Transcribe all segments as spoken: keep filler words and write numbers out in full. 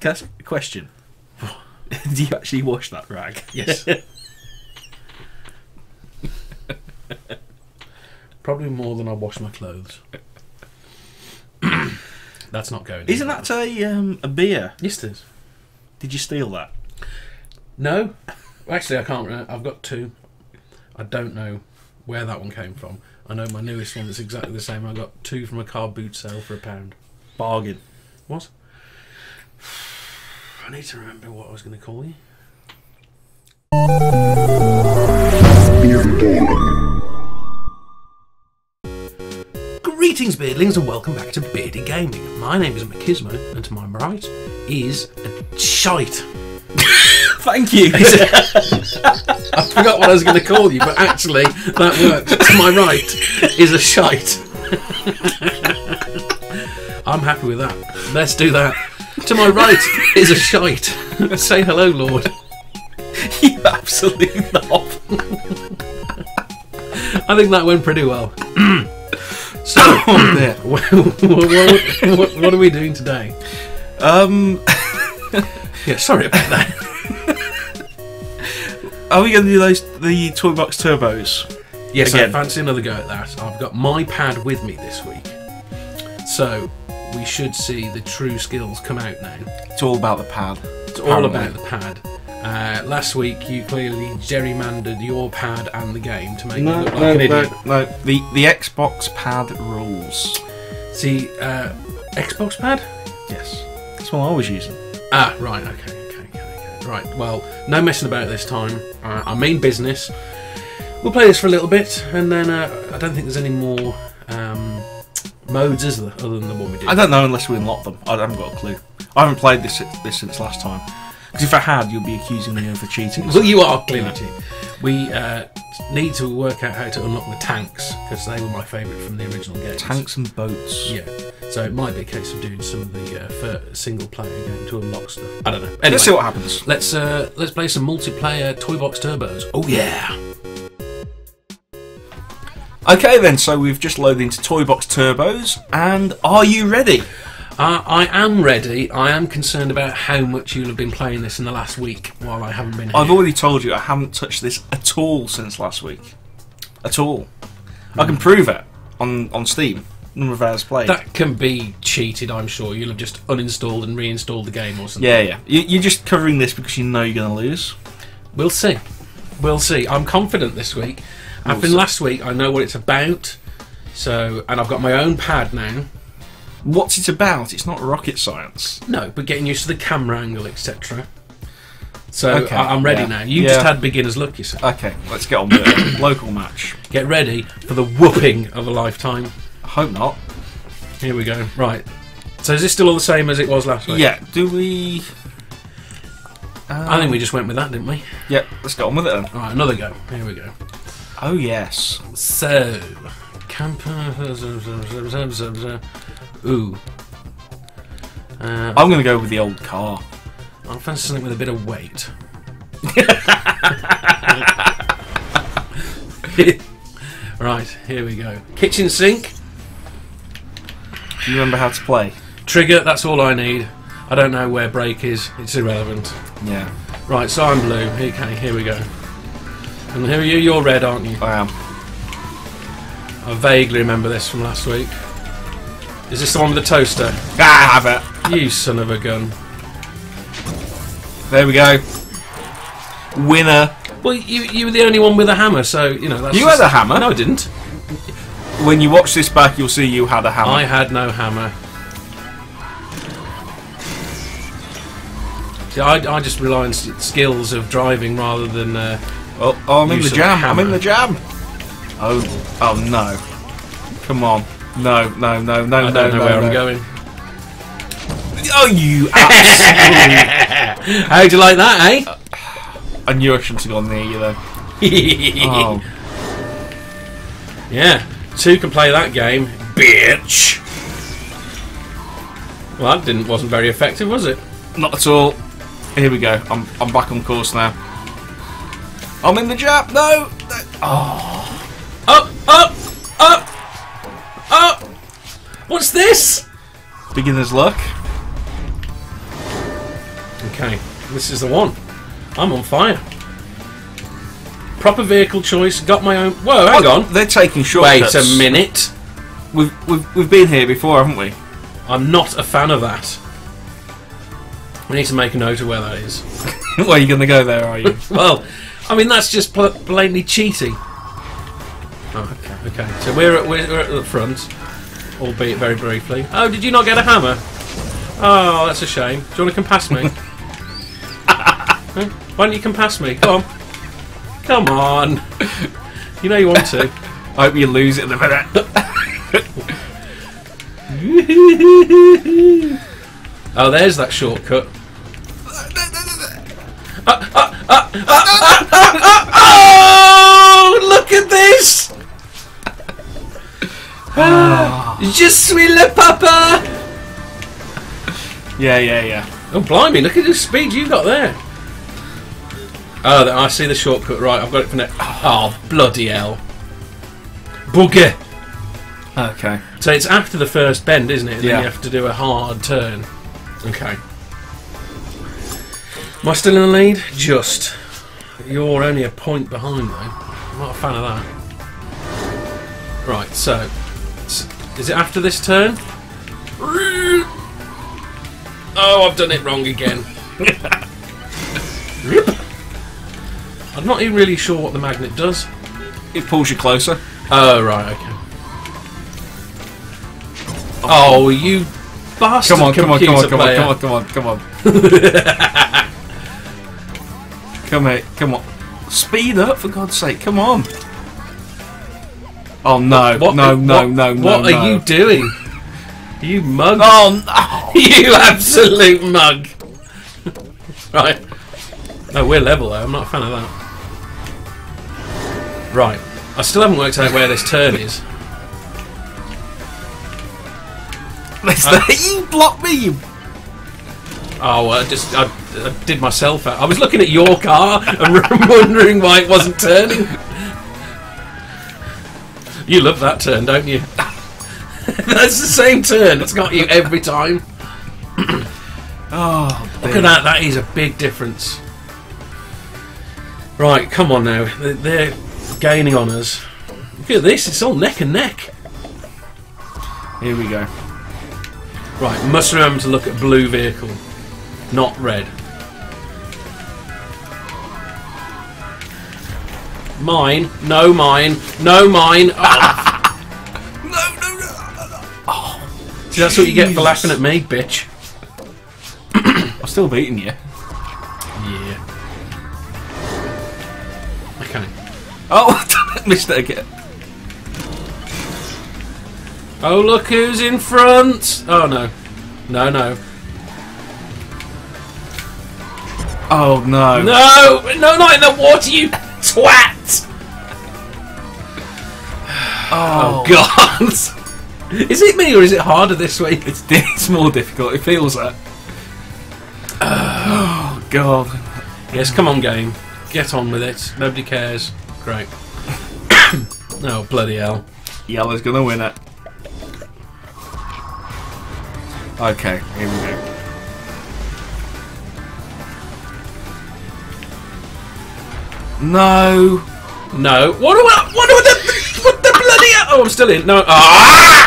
Can I ask a question? Do you actually wash that rag? Yes. Probably more than I wash my clothes. That's not going. Isn't that a um, a beer? Yes, it is. Did you steal that? No, actually, I can't remember. I've got two. I don't know where that one came from. I know my newest one is exactly the same. I got two from a car boot sale for a pound. Bargain. What? I need to remember what I was going to call you. Greetings, beardlings, and welcome back to Beardy Gaming. My name is Machismo, and to my right is a shite. Thank you. I forgot what I was going to call you, but actually that works. To my right is a shite. I'm happy with that. Let's do that. To my right is a shite. Say hello, Lord. You absolute knob. I think that went pretty well. So, Oh, what, what, what, what are we doing today? Um, Yeah, sorry about that. are we going to do those the Toybox Turbos? Yes, Again. I fancy another go at that. I've got my pad with me this week, so we should see the true skills come out now. It's all about the pad. It's all about the pad. Uh, last week you clearly gerrymandered your pad and the game to make No, it look like no, an no, idiot. no. The the Xbox pad rules. See, uh, Xbox pad? Yes, that's what I was using. Ah, right, okay, okay, okay, okay. Right, well, no messing about this time. Uh, I mean business. We'll play this for a little bit, and then uh, I don't think there's any more um, modes, is there, other than the one we did? I don't know unless we unlock them. I haven't got a clue. I haven't played this this since last time. Because if I had, you'll be accusing me of cheating. Well, you are clearly cheating. We uh, need to work out how to unlock the tanks, because they were my favourite from the original game. Tanks and boats. Yeah, so it might be a case of doing some of the uh, for single player game to unlock stuff. I don't know. Anyway, Let's see what happens. Let's uh, let's play some multiplayer Toybox Turbos. Oh yeah! Okay then, so we've just loaded into Toybox Turbos, and are you ready? Uh, I am ready. I am concerned about how much you'll have been playing this in the last week while I haven't been here. I've already told you I haven't touched this at all since last week. At all. Mm. I can prove it on, on Steam. Number of hours played. That can be cheated, I'm sure. You'll have just uninstalled and reinstalled the game or something. Yeah, yeah. You, you're just covering this because you know you're going to lose. We'll see. We'll see. I'm confident this week. We'll After see. last week, I know what it's about. So, and I've got my own pad now. What's it about? It's not rocket science. No, but getting used to the camera angle, et cetera. So Okay, I- I'm ready yeah. now. You Yeah. just had beginner's luck, you said. Okay, let's get on with it. Local match. Get ready for the whooping of a lifetime. I hope not. Here we go. Right. So is this still all the same as it was last week? Yeah, do we... Um, I think we just went with that, didn't we? Yeah, let's get on with it then. Alright, another go. Here we go. Oh, yes. So... Camper... Ooh. Uh, I'm going to go with the old car. I'll fancy something with a bit of weight. Right, here we go. Kitchen sink. Do you remember how to play? Trigger, that's all I need. I don't know where brake is. It's irrelevant. Yeah. Right, so I'm blue. Okay, here we go. And here are you. You're red, aren't you? I am. I vaguely remember this from last week. Is this the one with the toaster? Ah, have it. You son of a gun. There we go. Winner. Well, you, you were the only one with a hammer, so, you know, that's You just... had a hammer? No, I didn't. When you watch this back, you'll see you had a hammer. I had no hammer. See, I, I just rely on s- skills of driving rather than... Uh, Oh, oh I'm in use the of a jam. I'm in hammer. the jam. Oh, oh no. Come on. No, no, no, no, I no, don't know no, where no. I'm going. Oh, you absolute... How'd you like that, eh? I knew I shouldn't have gone near you then. Oh. Yeah, two can play that game, bitch. Well, that didn't wasn't very effective, was it? Not at all. Here we go. I'm I'm back on course now. I'm in the jam. No. no. Oh. Up, up, up, up. What's this? Beginner's luck. Okay, this is the one. I'm on fire. Proper vehicle choice. Got my own. Whoa, hang What? on. They're taking shortcuts. Wait a minute. We've, we've, we've been here before, haven't we? I'm not a fan of that. We need to make a note of where that is. Well, are you going to go there, are you? Well, I mean, that's just pl blatantly cheating. Oh, okay, okay. So we're at, we're at the front, albeit very briefly. Oh, did you not get a hammer? Oh, that's a shame. Do you want to come past me? Huh? Why don't you come past me? Come on. Come on. You know you want to. I hope you lose it in a minute. Oh, there's that shortcut. Uh, uh, uh, uh, uh, uh, uh, oh, look at this! Je suis le papa! Yeah, yeah, yeah. Oh, blimey, look at the speed you got there. Oh, I see the shortcut. Right, I've got it for next. Oh, bloody hell. Bugger! Okay. So it's after the first bend, isn't it? And Yeah. then you have to do a hard turn. Okay. Am I still in the lead? Just. You're only a point behind, though. I'm not a fan of that. Right, so. Is it after this turn? Oh, I've done it wrong again. I'm not even really sure what the magnet does. It pulls you closer. Oh, right, okay. Oh, you bastard Come on, come on, come on, come on, player. come on, come on, come on. Come here, come on. Speed up, for God's sake, come on. Oh, no, What, no, what, no, what, no, no, What no. are you doing? You mug. Oh, no. You absolute mug. Right. No, we're level, though. I'm not a fan of that. Right. I still haven't worked out where this turn is. Uh, you blocked me, you... Oh, I just I, I did myself out. I was looking at your car and wondering why it wasn't turning. You love that turn, don't you? That's the same turn. It's got you every time. Oh, Look at that. That is a big difference. Right, come on now. They're, they're gaining on us. Look at this. It's all neck and neck. Here we go. Right, must remember to look at blue vehicle, not red. Mine, no mine, no mine. Oh. No, no, no, no, no. Oh, See, that's what you get for laughing at me, bitch. I'm still beating you. Yeah. Okay. Oh, I missed it again. Oh, look who's in front! Oh, no. No, no. Oh, no. No! No, not in the water, you twat! Oh, Oh, God! Is it me or is it harder this week? It's, it's more difficult. It feels that. Oh, God. Yes, come on, game. Get on with it. Nobody cares. Great. Oh, bloody hell. Yellow's gonna win it. Okay, here we go. No. No. What do I... What do the... What the bloody hell... Oh, I'm still in. No. Ah!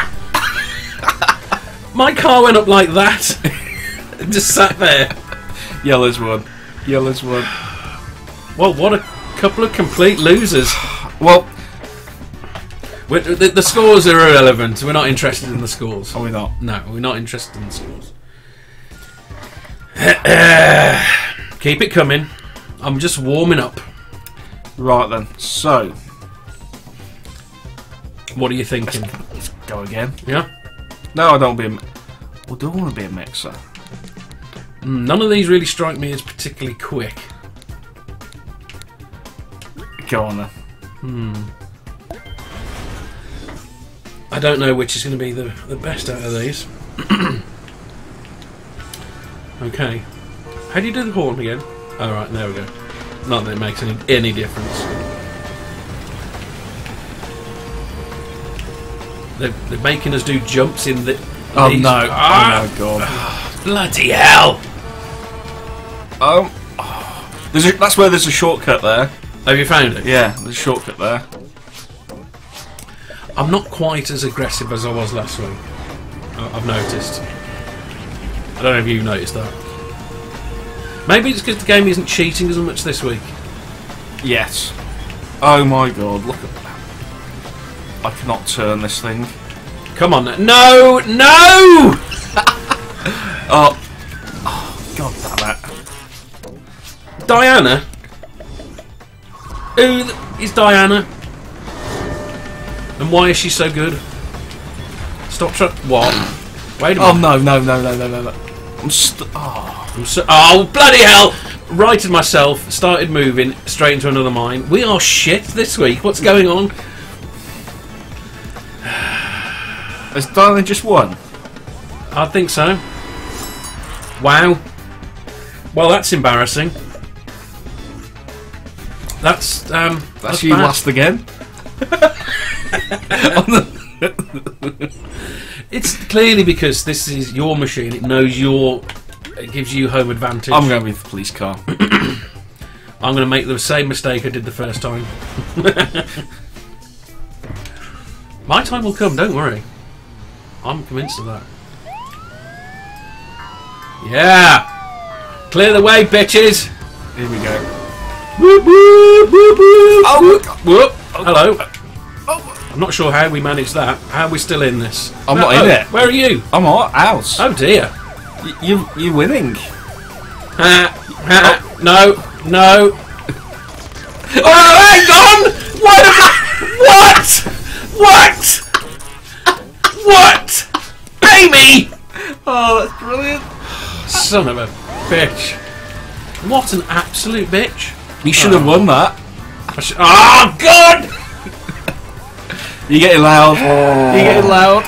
My car went up like that. It just sat there. Yellow's won. Yellow's won. Well, what a couple of complete losers. Well, We're, the, the scores are irrelevant. We're not interested in the scores. are we not? No, we're not interested in the scores. Keep it coming. I'm just warming up. Right then. So, What are you thinking? let's go again. Yeah? No, I don't want to be a... Well, do I want to be a mixer? Mm, none of these really strike me as particularly quick. Go on then. Hmm. I don't know which is going to be the, the best out of these. Okay. How do you do the horn again? Oh, right, there we go. Not that it makes any, any difference. They're, they're making us do jumps in the... Oh these. no. Ah! Oh my God. Bloody hell! Um, oh, there's a, that's where there's a shortcut there. Have you found it? Yeah, there's a shortcut there. I'm not quite as aggressive as I was last week. I've noticed. I don't know if you've noticed that. Maybe it's because the game isn't cheating as much this week. Yes. Oh my god, look at that. I cannot turn this thing. Come on now. No! No! oh. oh, god damn it. Diana? Who is Diana? And why is she so good? Stop trying. What? Wait a minute. Oh no, no, no, no, no, no, no. I'm st- oh. I'm so oh, bloody hell! Righted myself, started moving straight into another mine. We are shit this week. What's going on? Has Diana just won? I think so. Wow. Well, that's embarrassing. That's um. That's, that's you bad. last again. It's clearly because this is your machine. It knows your. It gives you home advantage. I'm going with the police car. I'm going to make the same mistake I did the first time. My time will come. Don't worry. I'm convinced of that. Yeah. Clear the way, bitches. Here we go. Whoop, whoop, whoop, whoop, Oh, whoop. oh, Hello. Oh. I'm not sure how we managed that. How are we still in this? I'm No, not in oh, it. Where are you? I'm out. Out. Oh dear. Y- you, you're winning. Ha, ha, oh. No, no. Oh, hang on! What? What? What? What? Amy! Oh, that's brilliant. Son of a bitch. What an absolute bitch. You should have oh. won that. I sh oh, God! You're getting loud. Oh. You're getting loud.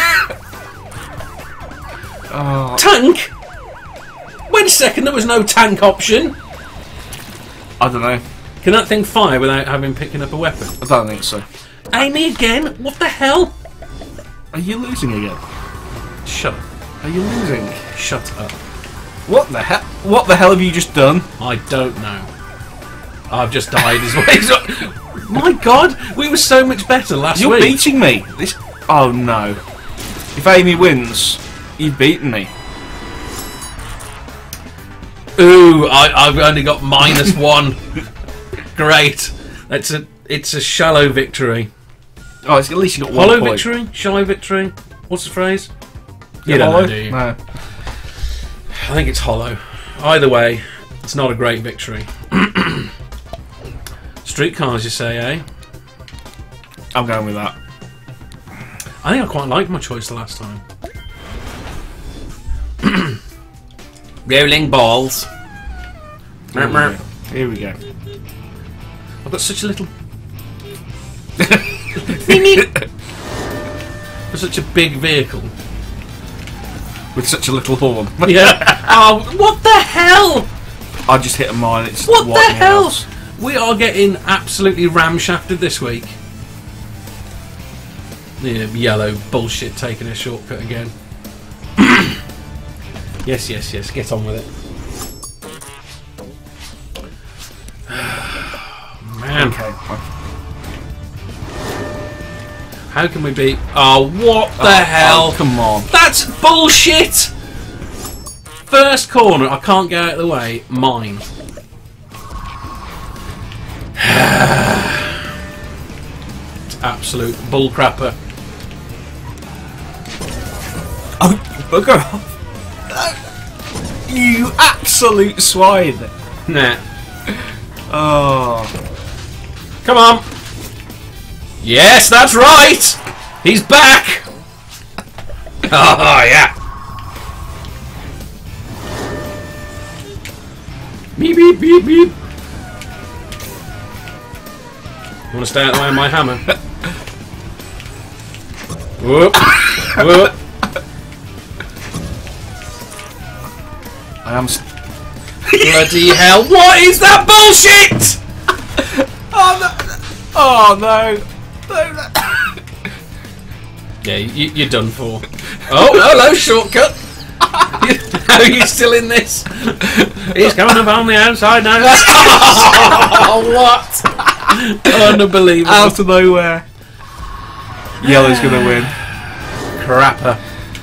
oh. Tank? Wait a second, there was no tank option. I don't know. Can that thing fire without having picking up a weapon? I don't think so. Amy again? What the hell? Are you losing again? Shut up. Are you losing? Shut up. What the hell? What the hell have you just done? I don't know. I've just died as well. My God, we were so much better last You're week. You're beating me. This. Oh no. If Amy wins, you've beaten me. Ooh, I, I've only got minus one. Great. That's a. It's a shallow victory. Oh, it's, at least you got one Hollow point. victory? Shallow victory? What's the phrase? You Yeah, don't hollow? know, do you? No. I think it's hollow. Either way, it's not a great victory. Streetcars, you say, eh? I'm going with that. I think I quite liked my choice the last time. Rolling balls. Here we go. Here we go. I've got such a little... For such a big vehicle. With such a little horn. Yeah. Oh, what the hell? I just hit a mine. It's What the wiped me hell? out. We are getting absolutely ramshafted this week. Yeah, yellow bullshit taking a shortcut again. Yes, yes, yes. Get on with it. Man. Okay. How can we be... Oh, what the Oh, hell? oh, come on. That's bullshit! First corner, I can't get out of the way. Mine. It's absolute bullcrapper. Oh, bugger off. You absolute swine. Nah. Oh. Come on. Yes, that's right! He's back! Oh, yeah. Beep, beep, beep, beep. You want to stay out of the way of my hammer? Whoop. Whoop. I am. St Bloody hell. What is that bullshit? oh no! Oh no! No, no. Yeah, you, you're done for. Oh, hello, shortcut. you, how are you still in this? He's coming up on the outside now. Oh, what? Unbelievable. Out of nowhere. Yellow's going to win. Crapper.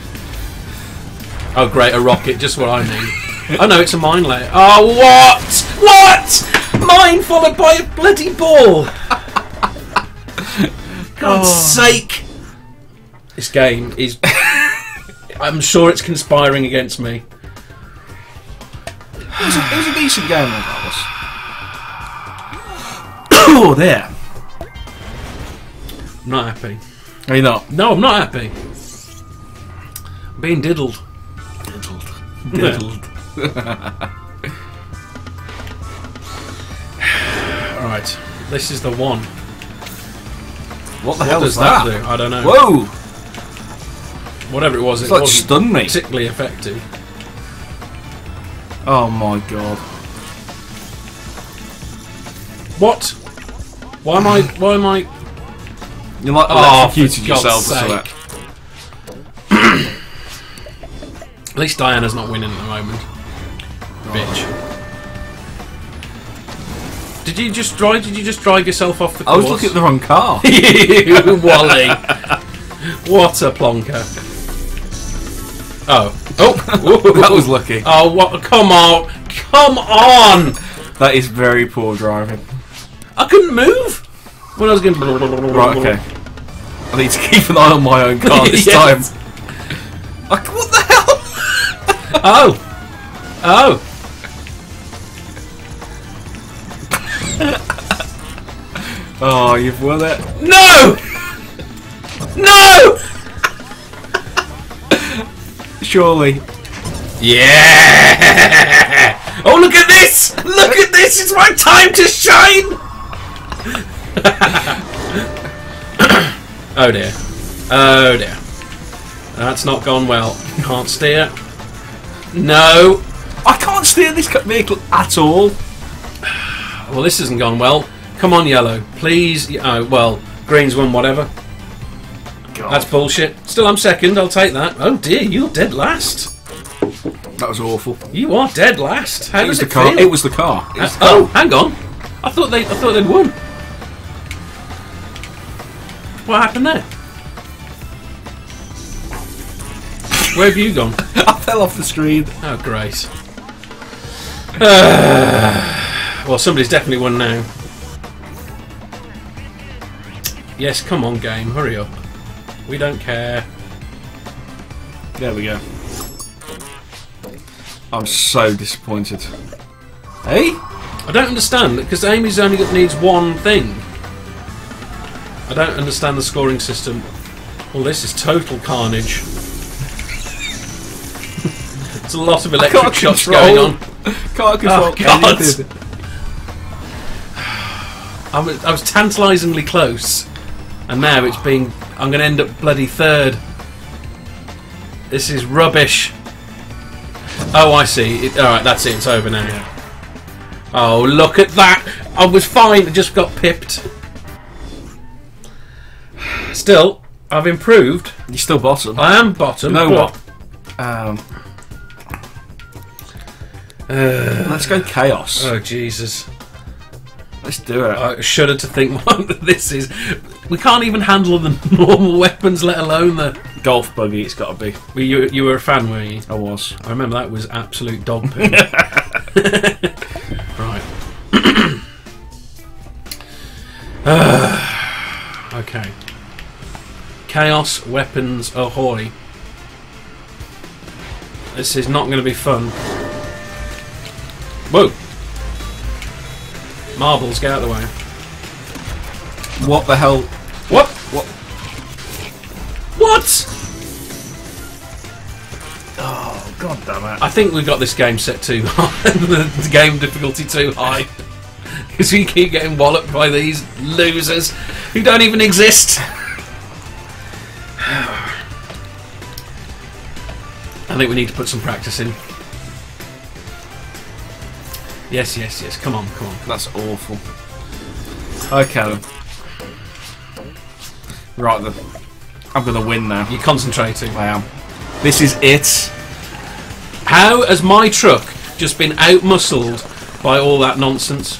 Oh, great, a rocket, just what I need. Oh, no, it's a mine layer. Oh, what? What? Mine followed by a bloody ball. God's Oh. sake. This game is... I'm sure it's conspiring against me. It was a, it was a decent game, regardless. Oh, there. I'm not happy. Are you not? No, I'm not happy. I'm being diddled. Diddled. Diddled. Alright, this is the one. What the What hell does is that? that do? I don't know. Whoa! Whatever it was, It's it like wasn't stunned me. particularly effective. Oh my god. What? Why am I... Why am I... You like Oh, for electrocuted God's yourself or sake. something. At least Diana's not winning at the moment. Bitch. Did you just drive? Did you just drive yourself off the course? I was looking at the wrong car. You Wally. What a plonker. Oh. Oh. That was lucky. Oh, what? Come on. Come on. That is very poor driving. I couldn't move when I was getting... Right, okay. I need to keep an eye on my own car this Yes. time. Like, what the hell? Oh. Oh. Oh, you've won it. No! No! Surely. Yeah! Oh, look at this! Look at this! It's my time to shine! Oh dear. Oh dear. That's not gone well. Can't steer. No! I can't steer this vehicle at all. Well, this hasn't gone well. Come on, yellow. Please. Oh, well, green's won whatever. God. That's bullshit. Still, I'm second. I'll take that. Oh dear, you're dead last. That was awful. You are dead last. How It was does the it car. feel? It was the car. It was Uh, the car. oh, hang on. I thought they. I thought they'd won. What happened there? Where have you gone? I fell off the screen. Oh, great. Uh, well, somebody's definitely won now. Yes, come on, game. Hurry up. We don't care. There we go. I'm so disappointed. Hey? I don't understand, because Amy's only got, needs one thing. I don't understand the scoring system. Well, this is total carnage. There's a lot of electric shots control. going on. Can't control Oh, God. anything. I was, I was tantalisingly close, and now it's being... I'm going to end up bloody third. This is rubbish. Oh, I see. It, alright, that's it. It's over now. Yeah. Oh, look at that. I was fine. I just got pipped. Still, I've improved. You're still bottom. I am bottom. No, but- what? Um, Uh, let's go chaos. oh, Jesus. Let's do it. I shudder to think what this is. We can't even handle the normal weapons, let alone the... Golf buggy, it's got to be. Well, you, you were a fan, were you? I was. I remember that was absolute dog poo. Right. uh, okay. Chaos weapons ahoy. This is not going to be fun. Whoa! Marbles, get out of the way. What the hell? What? What? What? Oh, god damn it. I think we got this game set too high. The game difficulty too high. Because we keep getting walloped by these losers who don't even exist. I think we need to put some practice in. Yes, yes, yes. Come on, come on. That's awful. Okay then. Right then. I'm going to win now. You're concentrating. I am. This is it. How has my truck just been out-muscled by all that nonsense?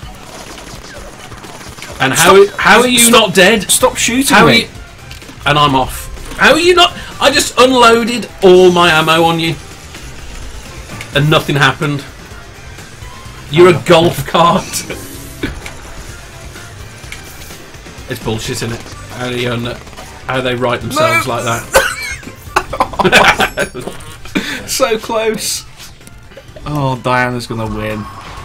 And how Stop, how are you stop, not dead? Stop shooting how me. Are you, and I'm off. How are you not? I just unloaded all my ammo on you, and nothing happened. You're oh. a golf cart. It's bullshit, isn't it? How do you un how they write themselves no. like that? So close. Oh, Diana's gonna win.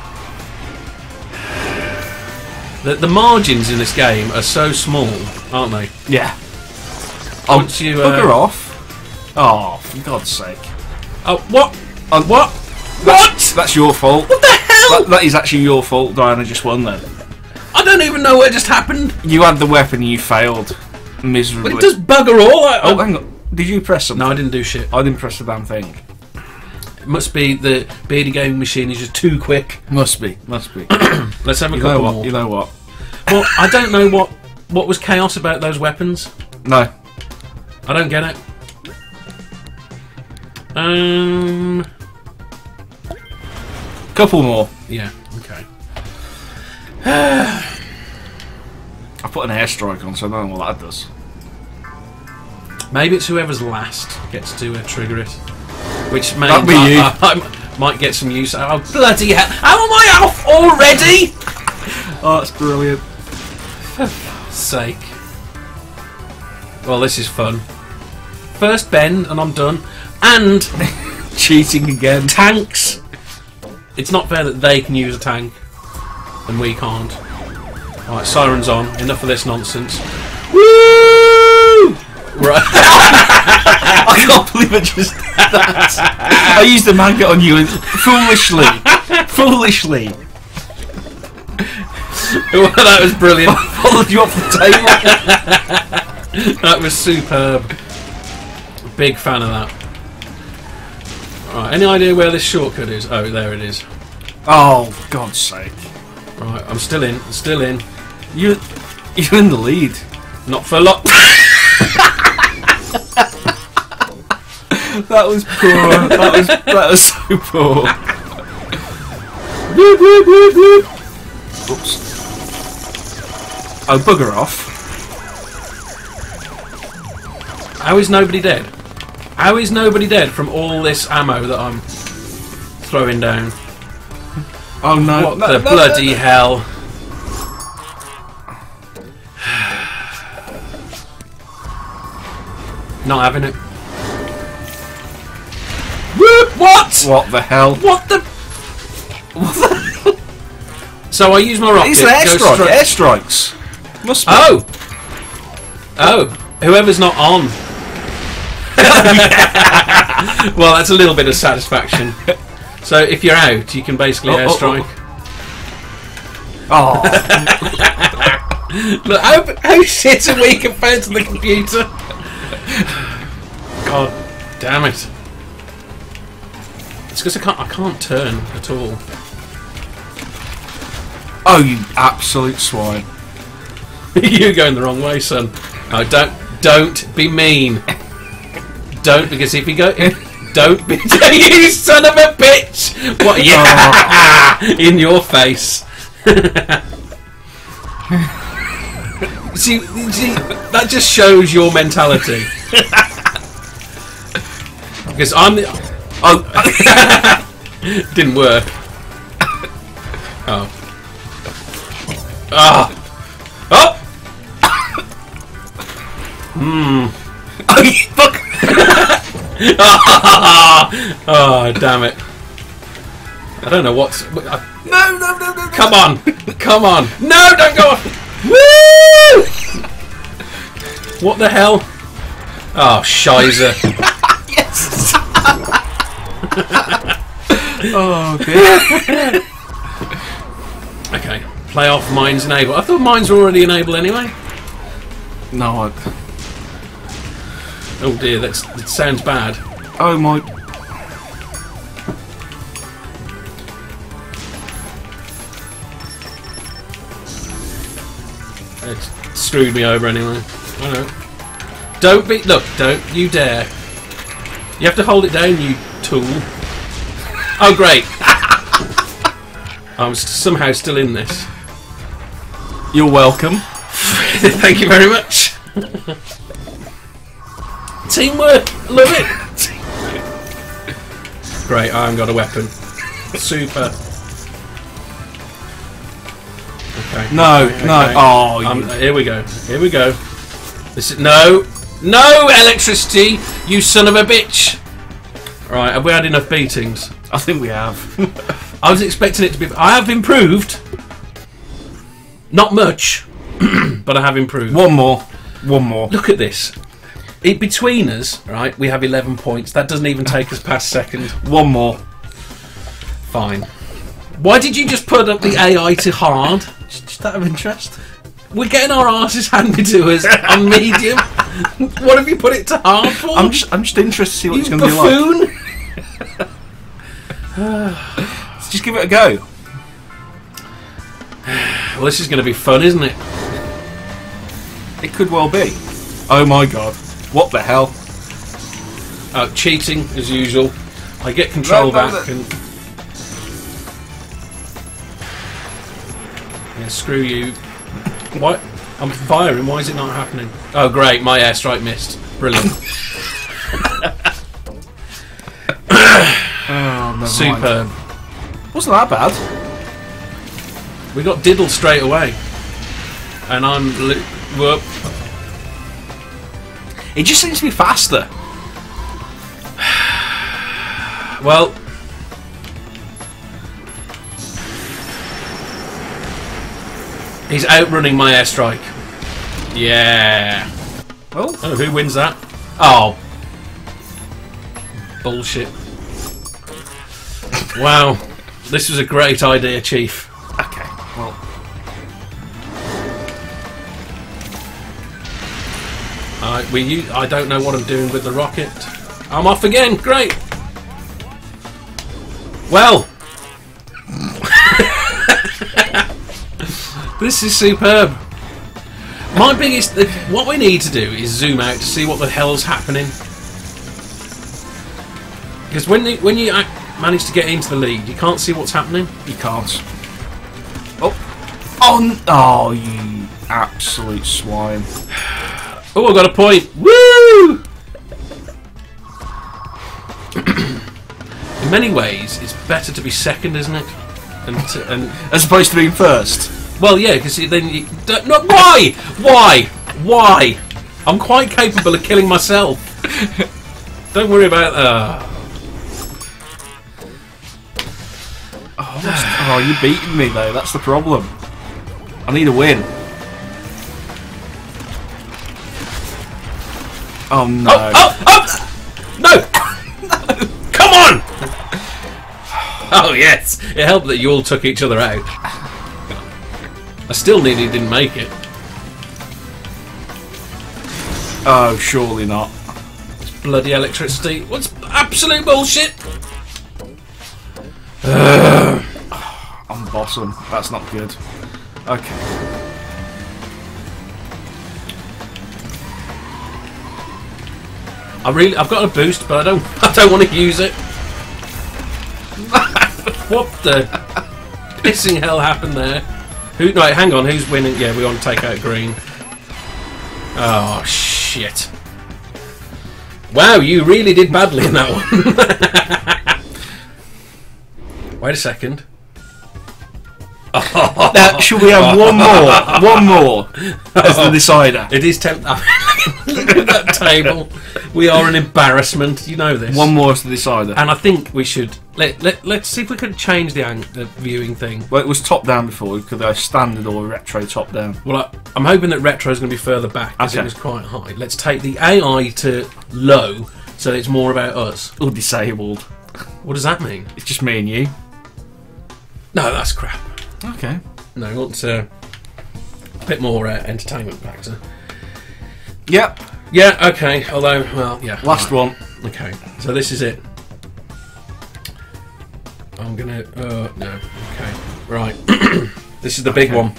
The, the margins in this game are so small, aren't they? Yeah. Once oh, you uh, bugger off. Oh, for God's sake! Oh, what? Um, what? That's, what? That's your fault. What the hell? That, that is actually your fault. Diana just won then. I don't even know what just happened. You had the weapon and you failed miserably. But it does bugger all. I, oh, hang on. Did you press something? No, I didn't do shit. I didn't press the damn thing. It must be the beardygaming machine is just too quick. Must be. Must be. Let's have a you couple know what? more. You know what? Well, I don't know what what was chaos about those weapons. No. I don't get it. Um. Couple more. Yeah. Okay. I put an airstrike on, so I don't know what that does. Maybe it's whoever's last gets to uh, trigger it, which may That'd be you. I, I, I might get some use. Oh bloody hell! How am I off already? Oh, that's brilliant. For fuck's sake. Well, this is fun. First bend and I'm done. And cheating again. Tanks. It's not fair that they can use a tank and we can't. Alright, sirens on. Enough of this nonsense. Woo! Right. I can't believe I just did that. I used the magnet on you and foolishly. Foolishly. Well, that was brilliant. Followed you off the table. That was superb. Big fan of that. Right, any idea where this shortcut is? Oh, there it is. Oh, for God's sake. Right, I'm still in. Still in. You, you're in the lead. Not for a lot. That was poor. That was that was so poor. Oops. Oh, bugger off. How is nobody dead? How is nobody dead from all this ammo that I'm throwing down? Oh no. What no, the no, bloody no, no. hell? Not having it. What? What the hell? What the? What the? So I use my rocket. It's an airstrike. Stri Airstrikes. Must be. Oh. Oh. Whoever's not on. Well, that's a little bit of satisfaction. So if you're out, you can basically oh, airstrike. Oh. oh. Look, how, how shit are we compared to the computer? God damn it. It's because I can't, I can't turn at all. Oh, you absolute swine. You're going the wrong way, son. No, don't, don't be mean. Don't, because if you go... Don't be... You son of a bitch! What? Yeah! Oh. In your face. see, see, that just shows your mentality. Because I'm the... Oh. Didn't work. Oh. Ah! Oh! Hmm. Oh, you fuck! Oh, damn it. I don't know what's... I, no, no, no, no, no. Come on. Come on. No, don't go off. Woo! What the hell? Oh, shizer. Yes! Oh, dear. Okay. Play off mines enabled. I thought mines were already enabled anyway. No, I... Oh dear, that's, that sounds bad. Oh my... It's screwed me over anyway. I know. Don't be... Look, don't you dare. You have to hold it down, you tool. Oh, great. I'm somehow still in this. You're welcome. Thank you very much. Teamwork. Love it. Great, I haven't got a weapon. Super. Okay. No, okay, no. okay. Oh, Um, you... here we go. Here we go. This is no, no electricity. You son of a bitch. Right, have we had enough beatings? I think we have. I was expecting it to be. I have improved. Not much, but I have improved. One more. One more. Look at this. It, between us, right, we have eleven points. That doesn't even take us past second. One more. Fine. Why did you just put up the A I to hard? Just out of interest. We're getting our asses handed to us on medium. What have you put it to hard for? I'm just, I'm just interested to see what you it's going to be like. buffoon! Let's just give it a go. Well, this is going to be fun, isn't it? It could well be. Oh my god. What the hell? Oh, cheating, as usual. I get control No, no, back no. and... Yeah, screw you. What? I'm firing, why is it not happening? Oh great, my airstrike missed. Brilliant. Oh, never Superb. mind. Wasn't that bad. We got diddled straight away. And I'm... Li whoop. It just seems to be faster. Well... He's outrunning my airstrike. Yeah. Well, Oh, who wins that? Oh. Bullshit. Wow. This was a great idea, Chief. okay. Well, I, we, u- I don't know what I'm doing with the rocket. I'm off again. Great. Well. This is superb. My biggest... The, what we need to do is zoom out to see what the hell's happening. Because when, you- when you act, manage to get into the lead, you can't see what's happening. you can't. Oh. Oh, n- oh, you absolute swine. Oh, I got a point. Woo! In many ways, it's better to be second, isn't it? And, to, and As opposed to being first. well, yeah, because then you don't, no, why, why, why? I'm quite capable of killing myself. Don't worry about that. Oh, that's, oh, you're beating me though. That's the problem. I need a win. Oh no! Oh, oh, oh! No! Come on! Oh yes, it helped that you all took each other out. I still nearly didn't make it. Oh, surely not. Bloody electricity. What's absolute bullshit? I'm bossing. That's not good. Okay. I really, I've got a boost, but I don't, I don't want to use it. What the pissing hell happened there? Who? No, hang on. Who's winning? Yeah, we want to take out green. Oh shit! Wow, you really did badly in that one. Wait a second. Now, should we have one more? One more as the decider. It is temp. Look at that table. We are an embarrassment. You know this. One more as the decider. And I think we should let, let let's see if we can change the ang the viewing thing. Well, it was top down before. Could they have standard or retro top down? Well, I, I'm hoping that retro is going to be further back because Okay. it was quite high. Let's take the A I to low, so it's more about us. Or disabled. What does that mean? It's just me and you. No, that's crap. Okay. No, I want uh, a bit more uh, entertainment factor. Yep. Yeah. Okay. Although, well, yeah. Last right. one. Okay. So this is it. I'm gonna. Uh, no. Okay. Right. This is the big Okay. one.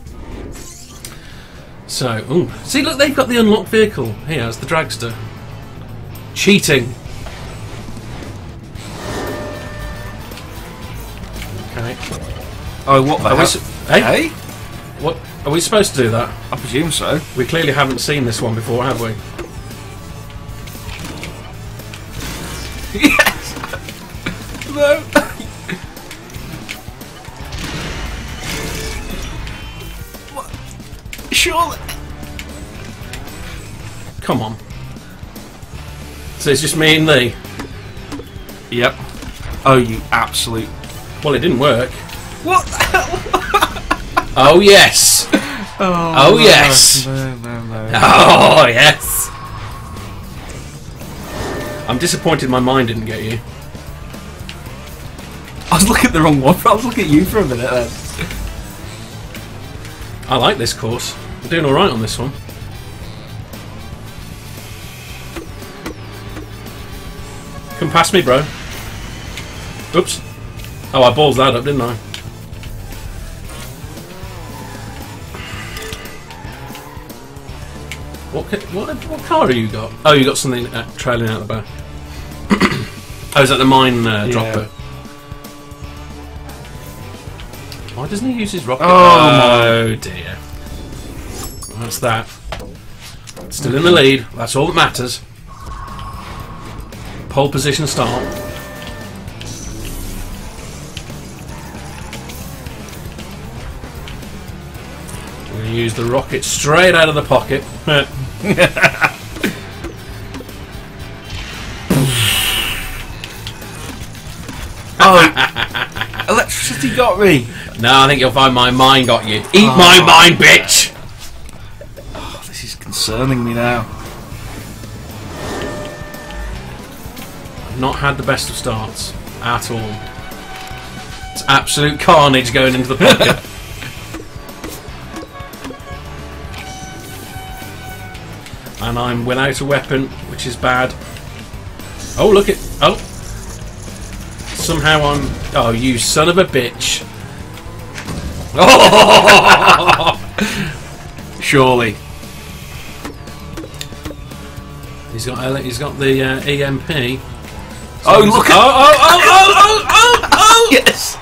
So, ooh, see, look, they've got the unlocked vehicle. He has the dragster. Cheating. Okay. Oh, what the Are we hell? s- hey? Hey? What? Are we supposed to do that? I presume so. We clearly haven't seen this one before, have we? Yes! No! What? Surely. Come on. So it's just me and Lee. Yep. Oh, you absolute. Well, it didn't work. What the hell? Oh yes. Oh, Oh, no, yes. No, no, no. Oh yes. I'm disappointed my mind didn't get you. I was looking at the wrong one. I was looking at you for a minute then. I like this course. I'm doing all right on this one. Come past me, bro. Oops. Oh, I ballsed that up, didn't I? What ca- what what car have you got? Oh, you got something uh, trailing out the back. Oh, is that the mine uh, Yeah. dropper? Why doesn't he use his rocket? Oh, Oh dear. That's that. Still in the lead. That's all that matters. Pole position start. We're going to use the rocket straight out of the pocket. Oh, electricity got me. No, I think you'll find my mind got you. Eat Oh. my mind, bitch! Oh, this is concerning me now. Not had the best of starts at all. It's absolute carnage going into the pocket. And I'm without a weapon, which is bad. Oh, look at... Oh! Somehow I'm... Oh, you son of a bitch. Oh! Surely. He's got, he's got the uh, E M P. Oh, look at... Oh, oh, oh, oh, oh, oh, oh! Yes!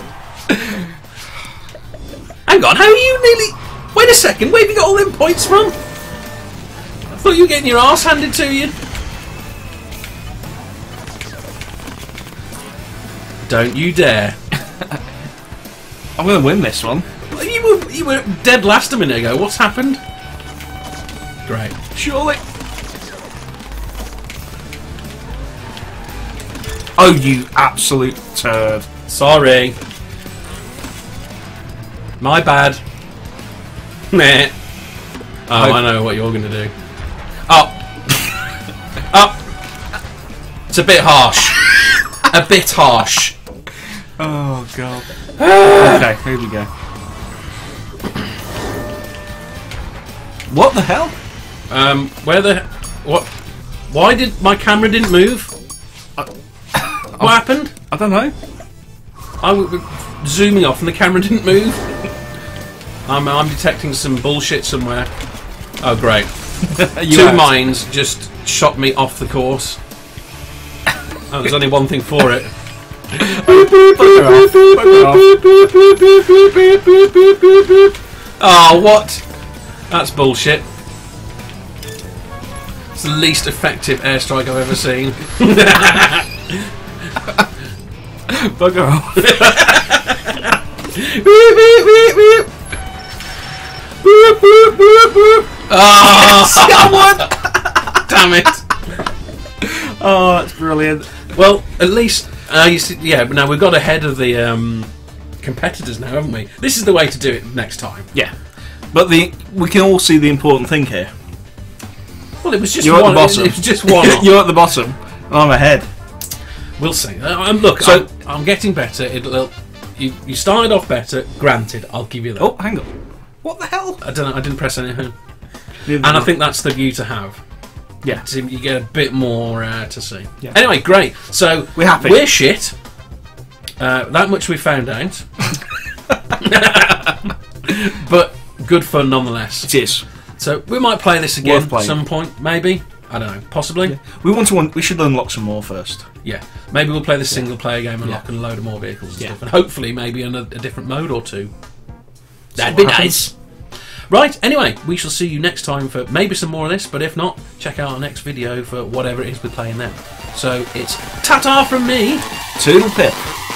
Hang on, how are you nearly... Wait a second, where have you got all them points from? I thought you were getting your arse handed to you. Don't you dare. I'm going to win this one. You were, you were dead last a minute ago. What's happened? Great. Surely. Oh, you absolute turd. Sorry. My bad. Meh. Oh, Hope- I know what you're going to do. Oh. Oh. It's a bit harsh. A bit harsh. Oh, God. Okay, here we go. What the hell? Um, where the... What? Why did... My camera didn't move? What happened? I don't know. I was zooming off and the camera didn't move. I'm, I'm detecting some bullshit somewhere. Oh, great. You Two out? mines just shot me off the course. Oh, there's only one thing for it. Oh, what? That's bullshit. It's the least effective airstrike I've ever seen. Bugger off. Oh, damn it. Oh, that's brilliant. Well, at least, uh, you see, yeah, but now we've got ahead of the um, competitors now, haven't we? This is the way to do it next time. Yeah. But the we can all see the important thing here. Well, it was just You're one. at the bottom. It was just one. You're at the bottom. I'm ahead. We'll see. Uh, um, look, So- I'm, I'm getting better. It'll, you, you started off better. Granted, I'll give you that. Oh, hang on. What the hell? I don't know. I didn't press anything, Neither and I did think that's the view to have. Yeah. So you get a bit more uh, to see. Yeah. Anyway, great. So We're happy. We're shit. Uh, that much we found out. But good fun nonetheless. It is. So we might play this again Worth at playing. some point, maybe. I don't know. Possibly. Yeah. We want to. Un we should unlock some more first. Yeah. Maybe we'll play the single yeah. player game, unlock yeah. a load of more vehicles and yeah. stuff, and hopefully maybe in a, a different mode or two. That'd So be nice. Right. Anyway, we shall see you next time for maybe some more of this. But if not, check out our next video for whatever it is we're playing then. So it's ta-ta from me To the pip.